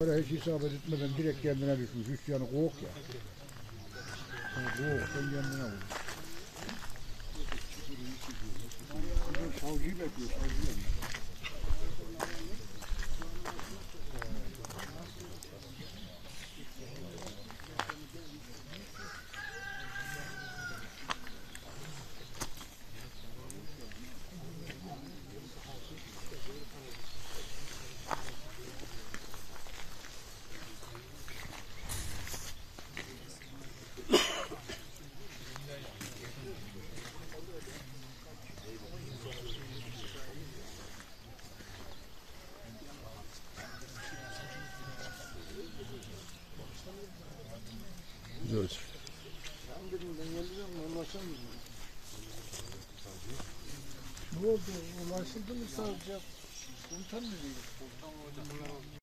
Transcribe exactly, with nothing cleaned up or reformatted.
Para hiç isabet etmeden direkt kendine düşmüş. Üç yanı kovuk ya. Kovuktan kendine vurmuş. Savcıyı bekliyor. Savcıyı bekliyor. Evet. Ne oldu? Ulaşıldı mı savcı? Komutan mı değil?